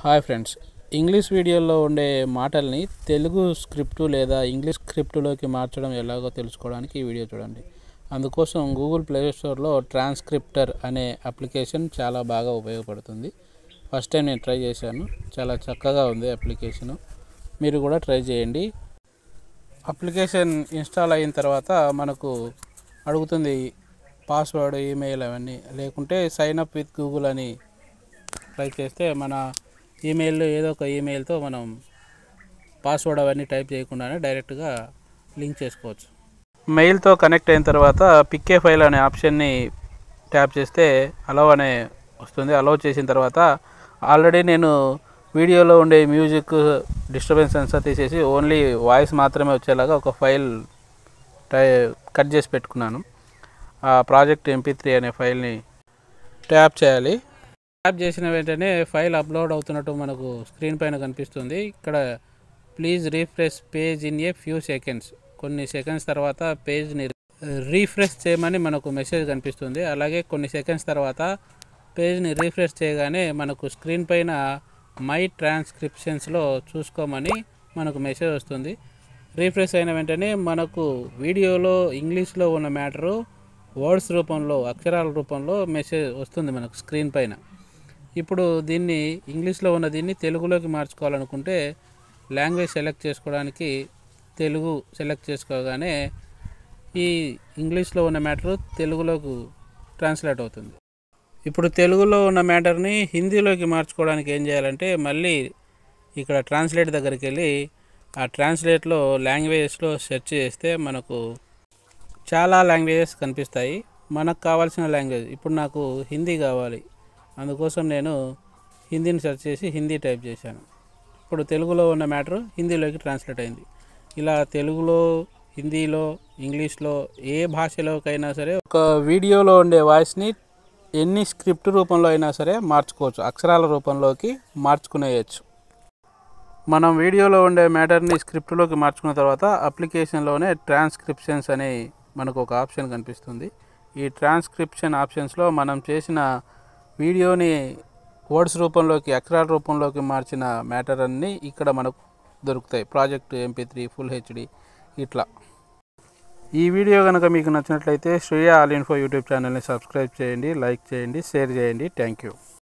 Hi friends, English వీడియోలో ఉండే మాటల్ని తెలుగు స్క్రిప్టు లేదా ఇంగ్లీష్ స్క్రిప్టులోకి మార్చడం ఎలాగో తెలుసుకోవడానికి ఈ వీడియో చూడండి. అందుకోసం గూగుల్ ప్లే స్టోర్లో ట్రాన్స్క్రిప్టర్ అనే అప్లికేషన్ చాలా బాగా ఉపయోగపడుతుంది. ఫస్ట్ టైం నేను ట్రై చేశాను, చాలా చక్కగా ఉంది అప్లికేషను. మీరు కూడా ట్రై చేయండి. అప్లికేషన్ ఇన్స్టాల్ అయిన తర్వాత మనకు అడుగుతుంది పాస్వర్డ్, ఈమెయిల్ అవన్నీ. లేకుంటే సైన్ అప్ విత్ గూగుల్ అని ట్రై చేస్తే మన ఈమెయిల్ ఏదో ఒక ఈమెయిల్తో మనం పాస్వర్డ్ అవన్నీ టైప్ చేయకుండానే డైరెక్ట్గా లింక్ చేసుకోవచ్చు. మెయిల్తో కనెక్ట్ అయిన తర్వాత పిక్ ఏ ఫైల్ అనే ఆప్షన్ని ట్యాప్ చేస్తే అలౌ అనే వస్తుంది. అలౌ చేసిన తర్వాత ఆల్రెడీ నేను వీడియోలో ఉండే మ్యూజిక్ డిస్టర్బెన్స్ అంతా తీసేసి ఓన్లీ వాయిస్ మాత్రమే వచ్చేలాగా ఒక ఫైల్ కట్ చేసి పెట్టుకున్నాను. ఆ ప్రాజెక్ట్ MP3 అనే ఫైల్ని ట్యాప్ చేయాలి. ట్యాప్ చేసిన వెంటనే ఫైల్ అప్లోడ్ అవుతున్నట్టు మనకు స్క్రీన్ పైన కనిపిస్తుంది. ఇక్కడ please refresh page in a few seconds, కొన్ని సెకండ్స్ తర్వాత పేజ్ని రీఫ్రెష్ చేయమని మనకు మెసేజ్ కనిపిస్తుంది. అలాగే కొన్ని సెకండ్స్ తర్వాత పేజ్ని రీఫ్రెష్ చేయగానే మనకు స్క్రీన్ పైన మై ట్రాన్స్క్రిప్షన్స్లో చూసుకోమని మనకు మెసేజ్ వస్తుంది. రీఫ్రెష్ అయిన వెంటనే మనకు వీడియోలో ఇంగ్లీష్లో ఉన్న మ్యాటరు వర్డ్స్ రూపంలో, అక్షరాల రూపంలో మెసేజ్ వస్తుంది మనకు స్క్రీన్ పైన. ఇప్పుడు దీన్ని ఇంగ్లీష్లో ఉన్న దీన్ని తెలుగులోకి మార్చుకోవాలనుకుంటే లాంగ్వేజ్ సెలెక్ట్ చేసుకోవడానికి తెలుగు సెలెక్ట్ చేసుకోగానే ఈ ఇంగ్లీష్లో ఉన్న మ్యాటర్ తెలుగులోకి ట్రాన్స్లేట్ అవుతుంది. ఇప్పుడు తెలుగులో ఉన్న మ్యాటర్ని హిందీలోకి మార్చుకోవడానికి ఏం చేయాలంటే మళ్ళీ ఇక్కడ ట్రాన్స్లేట్ దగ్గరికి వెళ్ళి ఆ ట్రాన్స్లేట్లో లాంగ్వేజెస్లో సెర్చ్ చేస్తే మనకు చాలా లాంగ్వేజెస్ కనిపిస్తాయి. మనకు కావాల్సిన లాంగ్వేజ్ ఇప్పుడు నాకు హిందీ కావాలి, అందుకోసం నేను హిందీని సెర్చ్ చేసి హిందీ టైప్ చేశాను. ఇప్పుడు తెలుగులో ఉన్న మ్యాటర్ హిందీలోకి ట్రాన్స్లేట్ అయింది. ఇలా తెలుగులో, హిందీలో, ఇంగ్లీష్లో ఏ భాషలోకైనా సరే ఒక వీడియోలో ఉండే వాయిస్ని ఎన్ని స్క్రిప్ట్ రూపంలో అయినా సరే మార్చుకోవచ్చు, అక్షరాల రూపంలోకి మార్చుకునేయచ్చు. మనం వీడియోలో ఉండే మ్యాటర్ని స్క్రిప్ట్లోకి మార్చుకున్న తర్వాత అప్లికేషన్లోనే ట్రాన్స్క్రిప్షన్స్ అనే మనకు ఒక ఆప్షన్ కనిపిస్తుంది. ఈ ట్రాన్స్క్రిప్షన్ ఆప్షన్స్లో మనం చేసిన వీడియోని వర్డ్స్ రూపంలోకి, అక్షరాల రూపంలోకి మార్చిన మ్యాటర్ అన్నీ ఇక్కడ మనకు దొరుకుతాయి. ప్రాజెక్ట్ MP3, ఫుల్ HD ఇట్లా. ఈ వీడియో కనుక మీకు నచ్చినట్లయితే శ్రేయ ఆల్ ఇన్ఫో యూట్యూబ్ ఛానల్ని సబ్స్క్రైబ్ చేయండి, లైక్ చేయండి, షేర్ చేయండి. Thank you.